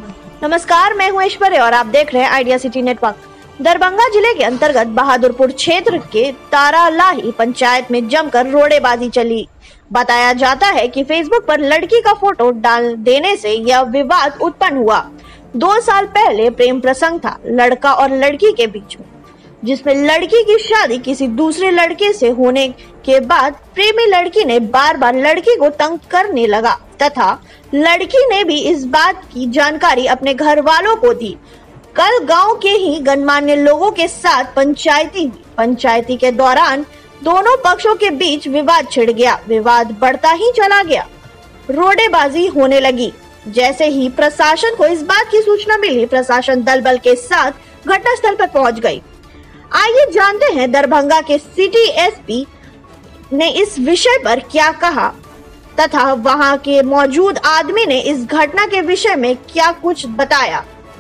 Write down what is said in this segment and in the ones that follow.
नमस्कार, मैं हूं ऐश्वर्य और आप देख रहे हैं आइडिया सिटी नेटवर्क। दरभंगा जिले के अंतर्गत बहादुरपुर क्षेत्र के तारालाही पंचायत में जमकर रोड़ेबाजी चली। बताया जाता है कि फेसबुक पर लड़की का फोटो डाल देने से यह विवाद उत्पन्न हुआ। 2 साल पहले प्रेम प्रसंग था लड़का और लड़की के बीच में, जिसमें लड़की की शादी किसी दूसरे लड़के से होने के बाद प्रेमी लड़की ने बार बार लड़की को तंग करने लगा तथा लड़की ने भी इस बात की जानकारी अपने घर वालों को दी। कल गांव के ही गणमान्य लोगों के साथ पंचायती के दौरान दोनों पक्षों के बीच विवाद छिड़ गया। विवाद बढ़ता ही चला गया, रोड़ेबाजी होने लगी। जैसे ही प्रशासन को इस बात की सूचना मिली, प्रशासन दल बल के साथ घटनास्थल पर पहुंच गई। आइए जानते हैं दरभंगा के सिटी एसपी ने इस विषय पर क्या कहा तथा वहां के मौजूद आदमी ने इस घटना के विषय में क्या कुछ बताया।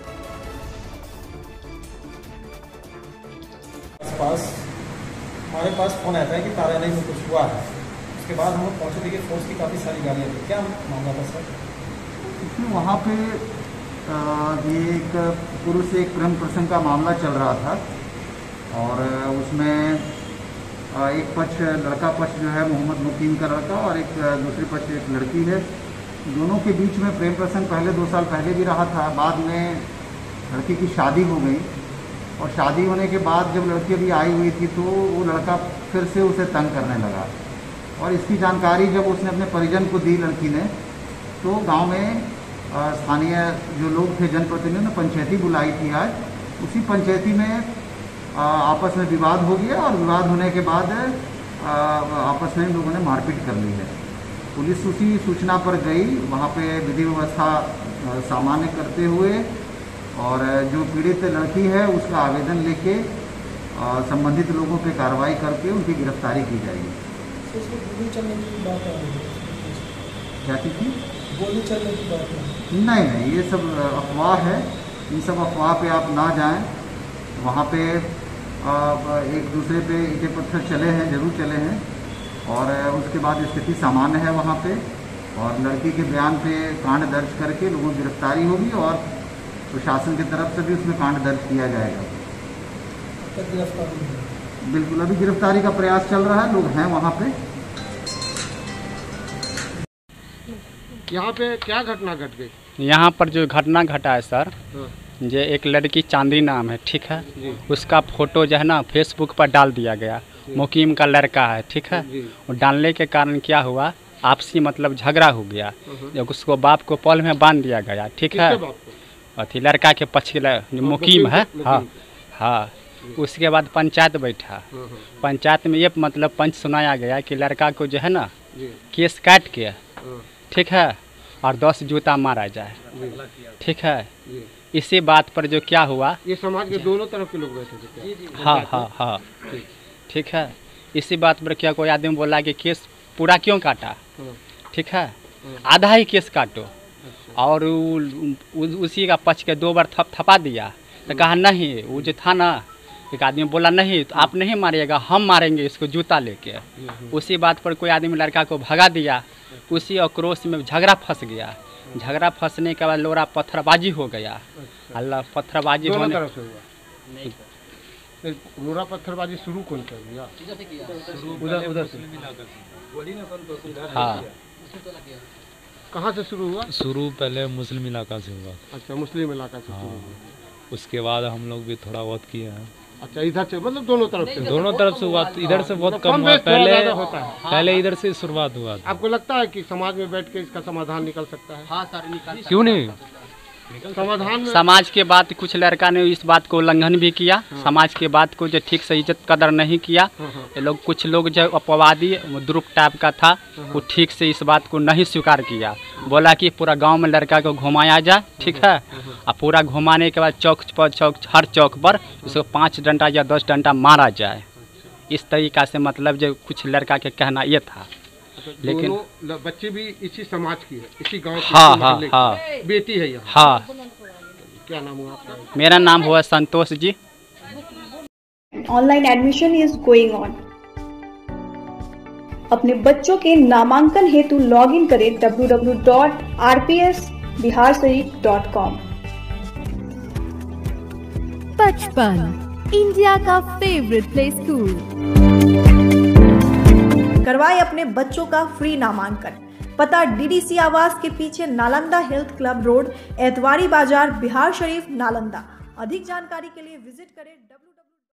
हमारे पास फोन आता है कि तारालाही में कुछ हुआ है। उसके बाद हम लोग पहुंचे थे कि फोर्स की काफ़ी सारी गाड़ियाँ थी। क्या मामला था सर? इसमें वहाँ पे ये एक पुरुष से एक प्रेम प्रसंग का मामला चल रहा था और उसमें एक पक्ष लड़का पक्ष जो है मोहम्मद मुकीम का लड़का और एक दूसरी पक्ष एक लड़की है। दोनों के बीच में प्रेम प्रसंग पहले 2 साल पहले भी रहा था। बाद में लड़की की शादी हो गई और शादी होने के बाद जब लड़की अभी आई हुई थी तो वो लड़का फिर से उसे तंग करने लगा और इसकी जानकारी जब उसने अपने परिजन को दी लड़की ने, तो गांव में स्थानीय जो लोग थे जनप्रतिनिधि ने पंचायती बुलाई थी आज। उसी पंचायती में आपस में विवाद हो गया और विवाद होने के बाद आपस में इन लोगों ने मारपीट कर ली है। पुलिस उसी सूचना पर गई, वहाँ पे विधि व्यवस्था सामान्य करते हुए और जो पीड़ित लड़की है उसका आवेदन लेके संबंधित लोगों पे कार्रवाई करके उनकी गिरफ्तारी की जाएगी। गोली चलने की बात है? क्या चीज़ थी? गोली चलने की बात है? नहीं, ये सब अफवाह है। इन सब अफवाह पे आप ना जाएं। वहाँ पे एक दूसरे पे ईंटे पत्थर चले हैं, जरूर चले हैं और उसके बाद स्थिति सामान्य है वहाँ पे और लड़की के बयान पे कांड दर्ज करके लोगों की गिरफ्तारी होगी और प्रशासन की तरफ से भी उसमें कांड दर्ज किया जाएगा। बिल्कुल, अभी गिरफ्तारी का प्रयास चल रहा है, लोग हैं वहाँ पे। यहाँ पे क्या घटना घट गई? यहाँ पर जो घटना घटा है सर, जो एक लड़की चांदी नाम है, ठीक है, उसका फोटो जो है ना फेसबुक पर डाल दिया गया। मुकीम का लड़का है, ठीक है। और डालने के कारण क्या हुआ, आपसी मतलब झगड़ा हो गया। जब उसको बाप को पल में बांध दिया गया, ठीक है, अथी लड़का के पक्ष जो मुकीम है, हाँ। उसके बाद पंचायत बैठा, पंचायत में ये मतलब पंच सुनाया गया कि लड़का को जो है ना केस काट के, ठीक है, और 10 जूता मारा जाए, ठीक है। इसी बात पर जो क्या हुआ, ये समाज के दोनों तरफ के लोग बैठे थे? हाँ, ठीक है। इसी बात पर क्या कोई आदमी बोला कि केस पूरा क्यों काटा, ठीक है, आधा ही केस काटो। और उसी का पक्ष के 2 बार थपा दिया। तो कहा नहीं, वो जो था ना, एक आदमी बोला नहीं तो आप नहीं मारिएगा, हम मारेंगे इसको जूता लेके। उसी बात पर कोई आदमी लड़का को भगा दिया। उसी आक्रोश में झगड़ा फंस गया। झगड़ा फंसने के बाद लोरा पत्थरबाजी हो गया। अल्लाह पत्थरबाजी होने लोरा पत्थरबाजी शुरू कौन कर दिया? उधर से। हाँ, कहाँ से शुरू हुआ? शुरू पहले मुस्लिम इलाका से हुआ। अच्छा, मुस्लिम इलाका से शुरू हुआ। उसके बाद हम लोग भी थोड़ा बहुत किए हैं। अच्छा, इधर से मतलब दोनों तरफ से हुआ। इधर से बहुत कम हुआ, पहले इधर से शुरुआत हुआ। आपको लगता है कि समाज में बैठ के इसका समाधान निकल सकता है? हाँ सर, निकल। क्यों नहीं? समाधान समाज के बात कुछ लड़का ने इस बात को उल्लंघन भी किया। समाज के बात को जो ठीक से इज्जत कदर नहीं किया। ये लोग कुछ लोग जो अपवादी द्रुप टाइप का था, वो ठीक से इस बात को नहीं स्वीकार किया। बोला कि पूरा गांव में लड़का को घुमाया जाए, ठीक है, और पूरा घुमाने के बाद हर चौक पर उसको 5 डंडा या 10 डंडा मारा जाए। इस तरीका से मतलब जो कुछ लड़का के कहना ये था। लेकिन बच्चे भी इसी समाज की है, इसी गांव की? हाँ, बेटी है यहाँ? हाँ। क्या नाम हुआ आपका? मेरा नाम हुआ Santosh ji. Online admission is going on. अपने बच्चों के नामांकन हेतु लॉग इन करें www.rpsbiharsarit.com। बचपन, इंडिया का फेवरेट प्ले स्कूल। करवाए अपने बच्चों का फ्री नामांकन। पता डीडीसी आवास के पीछे, Nalanda health club road, Etwari Bazar, Bihar शरीफ, नालंदा। अधिक जानकारी के लिए विजिट करें